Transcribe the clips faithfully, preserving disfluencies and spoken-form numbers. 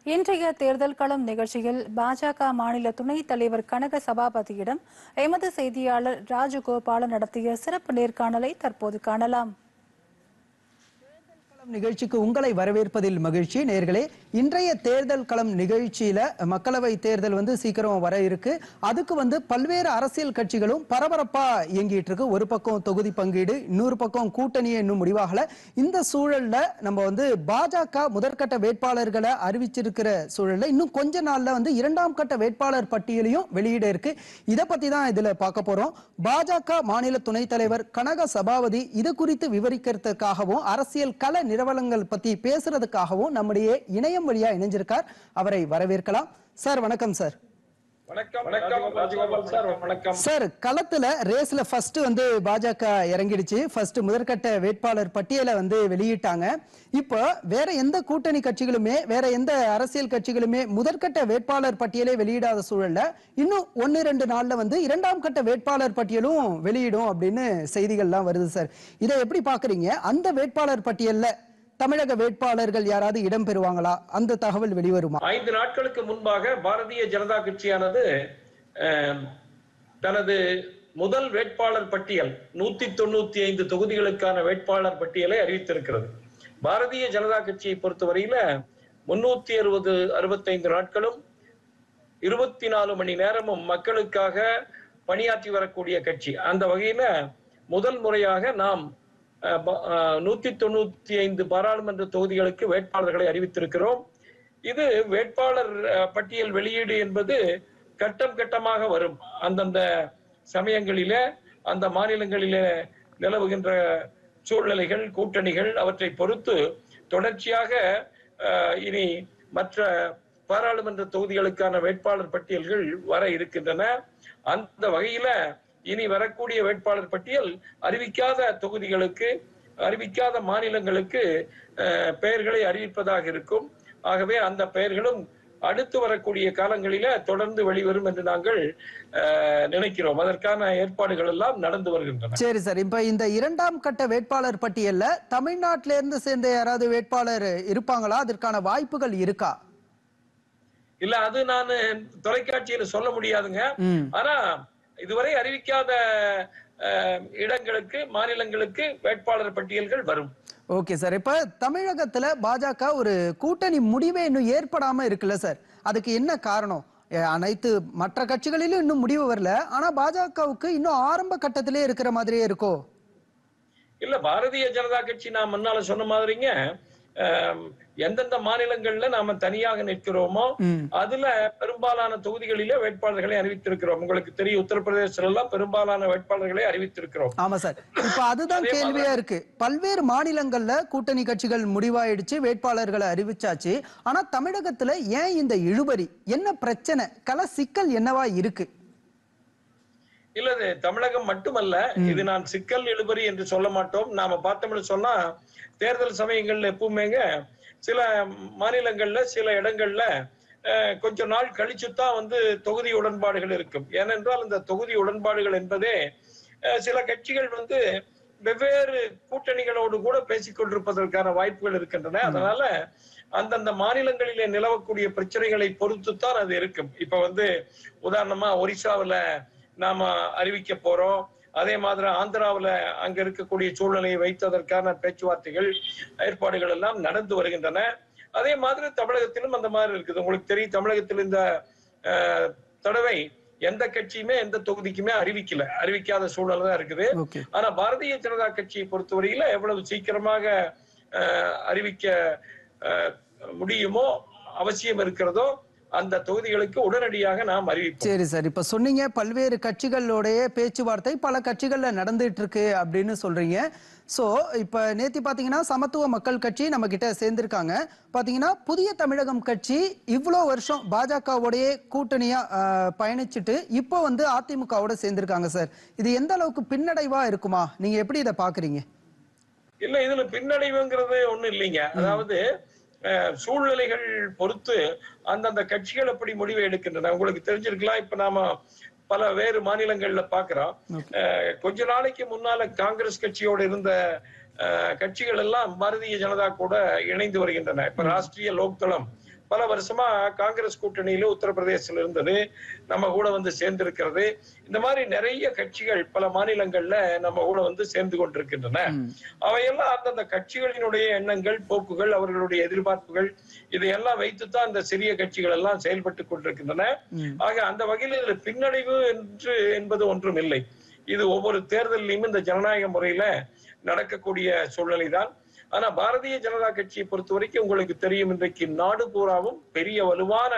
இன்றைய தேர்தல் களம் நிகழ்ச்சியில் பாஜக மாநில துணைத் தலைவர் கனக சபாபதியிடம் எமது செய்தியாளர் ராஜகோபாலன் நடத்திய சிறப்பு நேர்காணலை தற்போது காணலாம். நிகழ்ச்சிக்கு உங்களை வரவேற்பதில் மகிழ்ச்சி. நேயர்களே, இன்றைய தேர்தல் களம் நிகழ்ச்சியில மக்களவை தேர்தல் வந்து சீக்கிரம் வர இருக்கு. அதுக்கு வந்து பல்வேறு அரசியல் கட்சிகளும் பரபரப்பா இயங்கிட்டு இருக்கு. ஒரு பக்கம் தொகுதி பங்கீடு, இன்னொரு பக்கம் கூட்டணியே இன்னும் முடிவாகல. இந்த சூழல்ல நம்ம வந்து பாஜக முதற்கட்ட வேட்பாளர்களை அறிவிச்சிருக்கிற சூழல்ல இன்னும் கொஞ்ச நாள்ல வந்து இரண்டாம் கட்ட வேட்பாளர் பட்டியலையும் வெளியிட இருக்கு. இதை பத்தி தான் இதுல பார்க்க போறோம். பாஜக மாநில துணைத் தலைவர் கனக சபாபதி இது குறித்து விவரிக்கிறதுக்காகவும் அரசியல் கள நிறுவனங்கள் பத்தி பேசுறதுக்காகவும் நம்முடைய இணையம் வழியா இணைஞ்சிருக்கார். அவரை வரவேற்கலாம். சார் வணக்கம். சார் வணக்கம். வணக்கம் ராஜகோபால் சார். வணக்கம் சார். களத்துல ரேஸ்ல ஃபர்ஸ்ட் வந்து பாஜக இறங்கிடுச்சு. ஃபர்ஸ்ட் முதற்கட்ட வேட்பாளர் பட்டியலை வந்து வெளியிட்டாங்க. இப்போ வேற எந்த கூட்டணி கட்சிகளுமே வேற எந்த அரசியல் கட்சிகளுமே முதற்கட்ட வேட்பாளர் பட்டியலை வெளியிடாத சூழல்ல இன்னும் ஒன்னு ரெண்டு நாள்ல வந்து இரண்டாம் கட்ட வேட்பாளர் பட்டியலும் வெளியிடும் அப்படின்னு செய்திகள்லாம் வருது. சார், இதை எப்படி பாக்குறீங்க? அந்த வேட்பாளர் பட்டியல்ல தமிழக வேட்பாளர்கள் யாராவது இடம் பெறுவாங்களா? அந்த தகவல் வெளிவருமா? ஐந்து நாட்களுக்கு முன்பாக பாரதிய ஜனதா கட்சியானது தனது முதல் வேட்பாளர் பட்டியல் நூத்தி தொண்ணூத்தி ஐந்து தொகுதிகளுக்கான வேட்பாளர் பட்டியலை அறிவித்திருக்கிறது. பாரதிய ஜனதா கட்சியை பொறுத்தவரையில முன்னூத்தி அறுபது அறுபத்தைந்து நாட்களும் இருபத்தி நாலு மணி நேரமும் மக்களுக்காக பணியாற்றி வரக்கூடிய கட்சி. அந்த வகையில முதல் முறையாக நாம் நூத்தி தொண்ணூத்தி ஐந்து பாராளுமன்ற தொகுதிகளுக்கு வேட்பாளர்களை அறிவித்திருக்கிறோம். இது வேட்பாளர் பட்டியல் வெளியீடு என்பது கட்டம் கட்டமாக வரும். அந்தந்த சமயங்களில அந்த மாநிலங்களில நிலவுகின்ற சூழ்நிலைகள், கூட்டணிகள் அவற்றை பொறுத்து தொடர்ச்சியாக இனி மற்ற பாராளுமன்ற தொகுதிகளுக்கான வேட்பாளர் பட்டியல்கள் வர இருக்கின்றன. அந்த வகையில இனி வரக்கூடிய வேட்பாளர் பட்டியல் அறிவிக்காத தொகுதிகளுக்கு, அறிவிக்காத மாநிலங்களுக்கு பெயர்களை அறிவிப்பதாக இருக்கும். ஆகவே அந்த பெயர்களும் அடுத்து வரக்கூடிய காலங்களில தொடர்ந்து வெளிவரும் என்று நாங்கள் நினைக்கிறோம். அதற்கான ஏற்பாடுகள் எல்லாம் நடந்து வருகின்றன. சரி சார், இப்ப இந்த இரண்டாம் கட்ட வேட்பாளர் பட்டியல்ல தமிழ்நாட்டில இருந்து சேர்ந்த யாராவது வேட்பாளர் இருப்பாங்களா? அதற்கான வாய்ப்புகள் இருக்கா? இல்ல, அது நான் தொலைக்காட்சியில சொல்ல முடியாதுங்க. ஆனா இதுவரை அறிவிக்காத இடங்களுக்கு, மாநிலங்களுக்கு வேட்பாளர் பட்டியல்கள் வரும். Okay sir. இப்ப தமிழகத்துல பாஜக ஒரு கூட்டணி முடிவே இன்னும் ஏற்படாம இருக்குல்ல சார், அதுக்கு என்ன காரணம்? அனைத்து மற்ற கட்சிகளிலும் இன்னும் முடிவு வரல, ஆனா பாஜகவுக்கு இன்னும் ஆரம்ப கட்டத்திலே இருக்கிற மாதிரியே இருக்கோ? இல்ல, பாரதிய ஜனதா கட்சி நான் முன்னால சொன்ன மாதிரிங்க, எந்தெந்த மாநிலங்கள்ல நாம தனியாக நிற்கிறோமோ அதுல பெரும்பாலான தொகுதிகளிலே வேட்பாளர்களை அறிவித்திருக்கிறோம். உங்களுக்கு தெரியும், உத்தரப்பிரதேசத்துல எல்லாம் பெரும்பாலான வேட்பாளர்களை அறிவித்திருக்கிறோம். ஆமா சார், இப்ப அதுதான் கேள்வியா இருக்கு. பல்வேறு மாநிலங்கள்ல கூட்டணி கட்சிகள் முடிவாயிடுச்சு, வேட்பாளர்களை அறிவிச்சாச்சு. ஆனா தமிழகத்துல ஏன் இந்த இழுபறி? என்ன பிரச்சனை? கள சிக்கல் என்னவா இருக்கு? இல்ல, இது தமிழகம் மட்டுமல்ல. இது நான் சிக்கல் இழுபறி என்று சொல்ல மாட்டோம். நாம பார்த்தோம்னு சொன்னா தேர்தல் சமயங்கள்ல எப்பவுமேங்க சில மாநிலங்கள்ல சில இடங்கள்ல கொஞ்ச நாள் கழிச்சுதான் வந்து தொகுதி உடன்பாடுகள் இருக்கும். ஏனென்றால் இந்த தொகுதி உடன்பாடுகள் என்பதே சில கட்சிகள் வந்து வெவ்வேறு கூட்டணிகளோடு கூட பேசிக் கொண்டிருப்பதற்கான வாய்ப்புகள் இருக்கின்றன. அதனால அந்தந்த மாநிலங்களிலே நிலவக்கூடிய பிரச்சனைகளை பொறுத்துத்தான் அது இருக்கும். இப்ப வந்து உதாரணமா ஒரிசாவில் நாம அறிவிக்க போறோம். அதே மாதிரி ஆந்திராவில் அங்க இருக்கக்கூடிய சூழ்நிலையை வைத்ததற்கான பேச்சுவார்த்தைகள், ஏற்பாடுகள் எல்லாம் நடந்து வருகின்றன. அதே மாதிரி தமிழகத்திலும் அந்த மாதிரி இருக்குது. உங்களுக்கு தெரியும், தமிழகத்தில் இந்த தடவை எந்த கட்சியுமே எந்த தொகுதிக்குமே அறிவிக்கல, அறிவிக்காத சூழ்நிலை தான் இருக்குது. ஆனா பாரதிய ஜனதா கட்சியை பொறுத்தவரையில எவ்வளவு சீக்கிரமாக அறிவிக்க முடியுமோ, அவசியம் இருக்கிறதோ அந்த தொகுதிகளுக்கு உடனடியாக நாம் அறிவிப்போம். சரி சார், இப்ப சொன்னீங்க பல்வேறு கட்சிகளோடைய பேச்சுவார்த்தை பல கட்சிகள்ல நடந்துட்டு இருக்கு அப்படின்னு சொல்றீங்க. சோ இப்ப நேத்தி பாத்தீங்கன்னா சமத்துவ மக்கள் கட்சி நம்ம கிட்ட சேர்ந்திருக்காங்க. பாத்தீங்கன்னா புதிய தமிழகம் கட்சி இவ்வளவு வருஷம் பாஜகவோடைய கூட்டணியா பயணிச்சுட்டு இப்போ வந்து அதிமுகவோட சேர்ந்திருக்காங்க சார். இது எந்த அளவுக்கு பின்னடைவா இருக்குமா? நீங்க எப்படி இதை பாக்குறீங்க? இல்ல, இதுல பின்னடைவுங்கிறது ஒண்ணும் இல்லைங்க. அதாவது சூழ்நிலைகள் பொறுத்து அந்தந்த கட்சிகள் எப்படி முடிவை எடுக்கின்றன. உங்களுக்கு தெரிஞ்சிருக்கலாம், இப்ப நாம பல வேறு மாநிலங்கள்ல பாக்குறோம். கொஞ்ச நாளைக்கு முன்னால காங்கிரஸ் கட்சியோடு இருந்த கட்சிகள் எல்லாம் பாரதிய ஜனதா கூட இணைந்து வருகின்றன. இப்ப ராஷ்டிரிய லோக்தளம் பல வருஷமா காங்கிரஸ் கூட்டணியில உத்தரப்பிரதேசத்துல இருந்தது, நம்ம கூட வந்து சேர்ந்திருக்கிறது. இந்த மாதிரி நிறைய கட்சிகள் பல மாநிலங்கள்ல நம்ம கூட வந்து சேர்ந்து கொண்டிருக்கின்றன. அவையெல்லாம் அந்தந்த கட்சிகளினுடைய எண்ணங்கள், போக்குகள், அவர்களுடைய எதிர்பார்ப்புகள் இதையெல்லாம் வைத்துத்தான் இந்த சிறிய கட்சிகள் எல்லாம் செயல்பட்டு கொண்டிருக்கின்றன. ஆக அந்த வகையில் இதுல பின்னடைவு என்று என்பது ஒன்றும் இல்லை. இது ஒவ்வொரு தேர்தலிலும் இந்த ஜனநாயக முறையில நடக்கக்கூடிய சூழ்நிலை தான். ஆனா பாரதிய ஜனதா கட்சியை பொறுத்த வரைக்கும் உங்களுக்கு தெரியும், இன்றைக்கு நாடு பூராவும் பெரிய வலுவான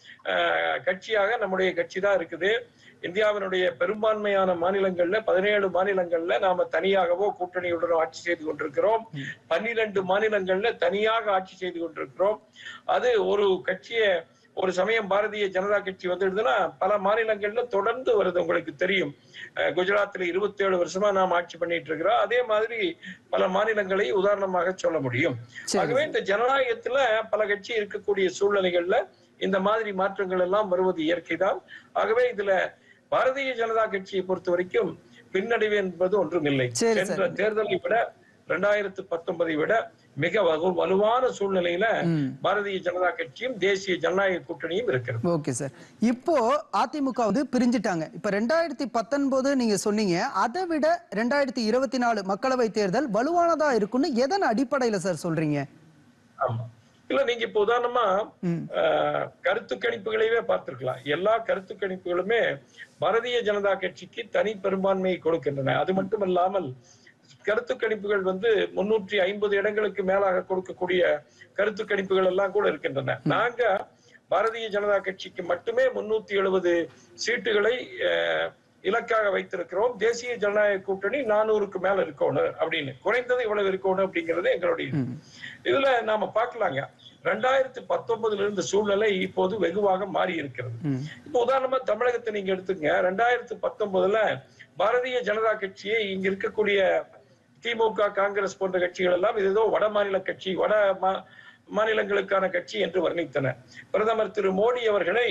கட்சியாக நம்முடைய கட்சி தான் இருக்குது. இந்தியாவினுடைய பெரும்பான்மையான மாநிலங்கள்ல பதினேழு மாநிலங்கள்ல நாம தனியாகவோ கூட்டணியுடன் ஆட்சி செய்து கொண்டிருக்கிறோம். பன்னிரண்டு மாநிலங்கள்ல தனியாக ஆட்சி செய்து கொண்டிருக்கிறோம். அது ஒரு கட்சியை ஒரு சமயம் பாரதிய ஜனதா கட்சி வந்துடுதுன்னா பல மாநிலங்கள்ல தொடர்ந்து வருது. உங்களுக்கு தெரியும், குஜராத்ல இருபத்தி ஏழு வருஷமா நாம் ஆட்சி பண்ணிட்டு இருக்கிறோம். அதே மாதிரி பல மாநிலங்களை உதாரணமாக சொல்ல முடியும். ஆகவே இந்த ஜனநாயகத்துல பல கட்சி இருக்கக்கூடிய சூழ்நிலைகள்ல இந்த மாதிரி மாற்றங்கள் எல்லாம் வருவது இயற்கைதான். ஆகவே இதுல பாரதிய ஜனதா கட்சியை பொறுத்த வரைக்கும் பின்னடைவு என்பது ஒன்றும் இல்லை. சென்ற தேர்தலை விட இரண்டாயிரத்து பத்தொன்பதை விட மிக வலுவான சூழ்நிலையில பாரதிய ஜனதா கட்சியும் தேசிய ஜனநாயக கூட்டணியும் இருக்கிறது. ஓகே சார், இப்போ அதிமுக வந்து பிரிஞ்சுட்டாங்க. இப்ப ரெண்டாயிரத்தி பத்தொன்பது நீங்க சொன்னீங்க, அதை விட ரெண்டாயிரத்தி இருபத்தி நாலு மக்களவை தேர்தல் வலுவானதா இருக்குன்னு எதன் அடிப்படையில சார் சொல்றீங்க? ஆமா, இல்ல நீங்க இப்ப உதாரணமா கருத்து கணிப்புகளையே பார்த்திருக்கலாம். எல்லா கருத்து கணிப்புகளுமே பாரதிய ஜனதா கட்சிக்கு தனி பெரும்பான்மையை கொடுக்கின்றன. அது மட்டும் இல்லாமல் கருத்து கணிப்புகள் வந்து முன்னூற்றி ஐம்பது இடங்களுக்கு மேலாக கொடுக்கக்கூடிய கருத்து கணிப்புகள் எல்லாம் கூட இருக்கின்றன. நாங்க பாரதிய ஜனதா கட்சிக்கு மட்டுமே முன்னூத்தி எழுபது சீட்டுகளை இலக்காக வைத்திருக்கிறோம். தேசிய ஜனநாயக கூட்டணி நானூறுக்கு மேல இருக்கணும் அப்படின்னு, குறைந்தது இவ்வளவு இருக்கணும் அப்படிங்கிறது எங்களுடைய. இதுல நாம பார்க்கலாங்க, ரெண்டாயிரத்தி பத்தொன்பதுல இருந்த சூழ்நிலை இப்போது வெகுவாக மாறி இருக்கிறது. இப்ப உதாரணமா தமிழகத்தை நீங்க எடுத்துங்க. ரெண்டாயிரத்தி பத்தொன்பதுல பாரதிய ஜனதா கட்சியை இங்க இருக்கக்கூடிய திமுக, காங்கிரஸ் போன்ற கட்சிகள் எல்லாம் இது ஏதோ வட மாநில கட்சி, வட மாநிலங்களுக்கான கட்சி என்று வர்ணித்தன. பிரதமர் திரு மோடி அவர்களை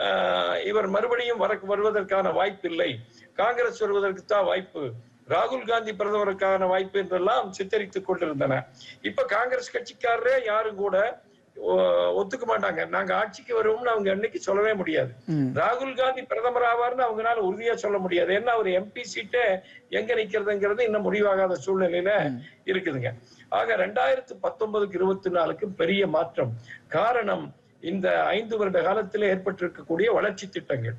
இவர் மறுபடியும் வர வருவதற்கான வாய்ப்பு இல்லை, காங்கிரஸ் வருவதற்கு தான் வாய்ப்பு, ராகுல் காந்தி பிரதமருக்கான வாய்ப்பு என்றெல்லாம் சித்தரித்துக் கொண்டிருந்தன. இப்ப காங்கிரஸ் கட்சிக்காரரே யாரும் கூட ஒத்துக்க மாட்டாங்க. நாங்க ஆட்சிக்கு வருவோம்னு அவங்க அன்னைக்கு சொல்லவே முடியாது. ராகுல் காந்தி பிரதமர் ஆவார்னு அவங்களால உறுதியா சொல்ல முடியாது. ஏன்னா அவர் எம்பி சீட்டே எங்க நிக்கிறதுங்கிறது இன்னும் முடிவாகாத சூழ்நிலையில இருக்குதுங்க. ஆக ரெண்டாயிரத்தி பத்தொன்பதுக்கு இருபத்தி நாலுக்கு பெரிய மாற்றம். காரணம் இந்த ஐந்து வருட காலத்தில் ஏற்பட்டிருக்கக்கூடிய வளர்ச்சி திட்டங்கள்.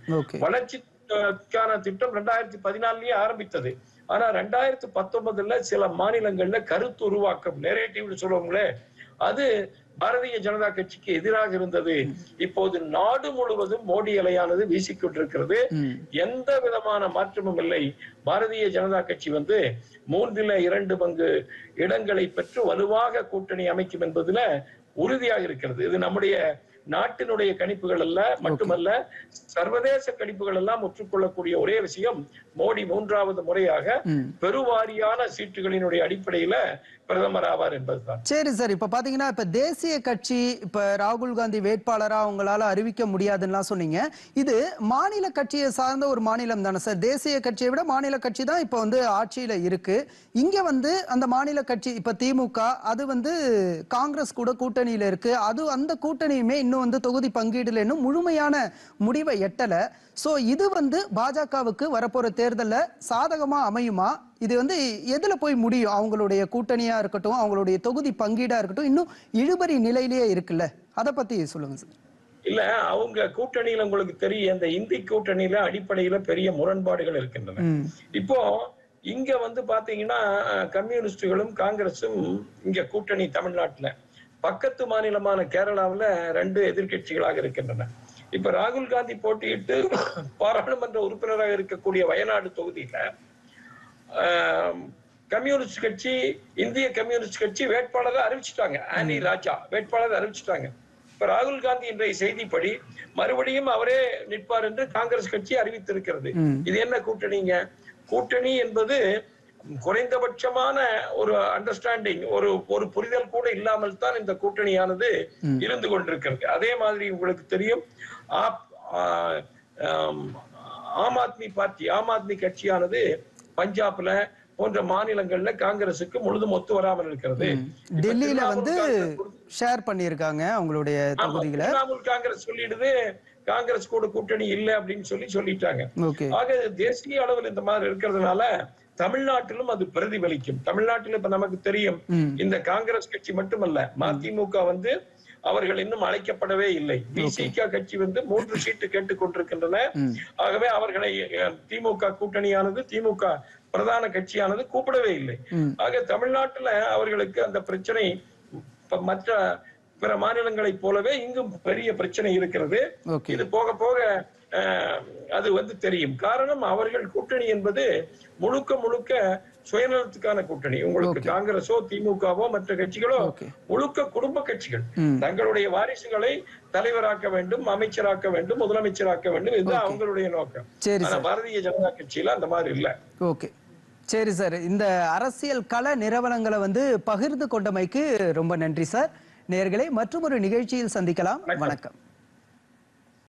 வளர்ச்சிக்கான திட்டம் ரெண்டாயிரத்தி பதினாலுலயே ஆரம்பித்தது. ஆனா ரெண்டாயிரத்தி பத்தொன்பதுல சில மாநிலங்கள்ல கருத்து உருவாக்கம், நெரேட்டிவ்னு சொல்லுவாங்களே, அது பாரதிய ஜனதா கட்சிக்கு எதிராக இருந்தது. இப்போது நாடு முழுவதும் மோடி அலையானது வீசிக்கொண்டிருக்கிறது. எந்த விதமான மாற்றமும் இல்லை. பாரதிய ஜனதா கட்சி வந்து மூன்றில இரண்டு பங்கு இடங்களை பெற்று வலுவாக கூட்டணி அமைக்கும் என்பதுல உறுதியாக இருக்கிறது. இது நம்முடைய நாட்டினுடைய கணிப்புகள் அல்ல, மட்டுமல்ல சர்வதேச கணிப்புகள் எல்லாம் ஒற்றுக்கொள்ளக்கூடிய ஒரே விஷயம், மோடி மூன்றாவது முறையாக பெருவாரியான சீட்டுகளினுடைய அடிப்படையில பிரதமர் ஆவார் என்பதுதான். சரி சார், இப்ப பாத்தீங்கன்னா இப்ப தேசிய கட்சி இப்ப ராகுல் காந்தி வேட்பாளரா உங்களால அறிவிக்க முடியாதுன்னா சொன்னீங்க. இது மாநில கட்சியை சார்ந்த ஒரு மாநிலம் தானே சார்? தேசிய கட்சியை விட மாநில கட்சி தான் இப்ப வந்து ஆட்சியில இருக்கு. இங்க வந்து அந்த மாநில கட்சி இப்ப திமுக, அது வந்து காங்கிரஸ் கூட கூட்டணியில இருக்கு. அது அந்த கூட்டணியுமே இன்னும் வந்து தொகுதி பங்கீடுல இன்னும் முழுமையான முடிவை எட்டல. சோ இது வந்து பாஜகவுக்கு வரப்போற தேர்தல்ல சாதகமா அமையுமா? இது வந்து எதுல போய் முடியும்? அவங்களுடைய கூட்டணியா இருக்கட்டும், அவங்களுடைய தொகுதி பங்கீடா இருக்கட்டும், இன்னும் இழுபறி நிலையிலேயே இருக்குல்ல, அத பத்தி சொல்லுங்க சார். இல்ல, அவங்க கூட்டணியில உங்களுக்கு தெரியும், இந்த இந்தி கூட்டணியில அடிப்படையில பெரிய முரண்பாடுகள் இருக்கின்றன. இப்போ இங்க வந்து பாத்தீங்கன்னா கம்யூனிஸ்டுகளும் காங்கிரசும் இங்க கூட்டணி தமிழ்நாட்டுல, பக்கத்து மாநிலமான கேரளாவில் ரெண்டு எதிர்கட்சிகளாக இருக்கின்றன. இப்ப ராகுல் காந்தி போட்டியிட்டு பாராளுமன்ற உறுப்பினராக இருக்கக்கூடிய வயநாடு தொகுதியில கம்யூனிஸ்ட் கட்சி, இந்திய கம்யூனிஸ்ட் கட்சி வேட்பாளரை அறிவிச்சுட்டாங்க. ஆனி ராஜா வேட்பாளரை அறிவிச்சுட்டாங்க. இப்ப ராகுல் காந்தி இன்றைய செய்திப்படி மறுபடியும் அவரே நிற்பார் என்று காங்கிரஸ் கட்சி அறிவித்திருக்கிறது. இது என்ன கூட்டணிங்க? கூட்டணி என்பது குறைந்தபட்சமான ஒரு அண்டர்ஸ்டாண்டிங், ஒரு ஒரு புரிதல் கூட இல்லாமல் தான் இந்த கூட்டணியானது இருந்து கொண்டிருக்கிறது. அதே மாதிரி உங்களுக்கு தெரியும், ஆம் ஆத்மி பார்ட்டி, ஆம் ஆத்மி கட்சியானது பஞ்சாப்ல, போன்ற மாநிலங்கள்ல காங்கிரசுக்கு முழுதும் ஒத்து வராமல் இருக்கிறது. டெல்லியில வந்து ஷேர் பண்ணியிருக்காங்க அவங்களுடைய தொகுதிகளை. திரிணாமுல் காங்கிரஸ் சொல்லிடுது காங்கிரஸ் கூட கூட்டணி இல்லை அப்படின்னு சொல்லி சொல்லிட்டாங்க. ஆக தேசிய அளவில் இந்த மாதிரி இருக்கிறதுனால தமிழ்நாட்டிலும் அது பிரதிபலிக்கும். தமிழ்நாட்டில் இப்ப நமக்கு தெரியும் இந்த காங்கிரஸ் கட்சி மட்டுமல்ல, மதிமுக வந்து அவர்கள் இன்னும் அழைக்கப்படவே இல்லை. பிசிக கட்சி வந்து மூன்று சீட்டு கேட்டுக் கொண்டிருக்கின்றன. ஆகவே அவர்களை திமுக கூட்டணியானது, திமுக பிரதான கட்சியானது கூப்பிடவே இல்லை. ஆக தமிழ்நாட்டுல அவர்களுக்கு அந்த பிரச்சனை மற்ற பிற மாநிலங்களை போலவே இங்கும் பெரிய பிரச்சனை இருக்கிறது. இது போக போக அது வந்து தெரியும். காரணம், அவர்கள் கூட்டணி என்பது முழுக்க முழுக்க சுயநலத்துக்கான கூட்டணி. உங்களுக்கு காங்கிரஸோ திமுகவோ மற்ற கட்சிகளோ முழுக்க குடும்ப கட்சிகள். தங்களுடைய வாரிசுகளை தலைவராக்க வேண்டும், அமைச்சராக்க வேண்டும், முதலமைச்சராக்க வேண்டும், இதுதான் அவங்களுடைய நோக்கம். ஆனா பாரதிய ஜனதா கட்சியில அந்த மாதிரி இல்ல. ஓகே, சரி சார். இந்த அரசியல் கள நிறுவனங்களை வந்து பகிர்ந்து கொண்டமைக்கு ரொம்ப நன்றி சார். நேயர்களே, மற்றும் ஒரு நிகழ்ச்சியில் சந்திக்கலாம். வணக்கம்.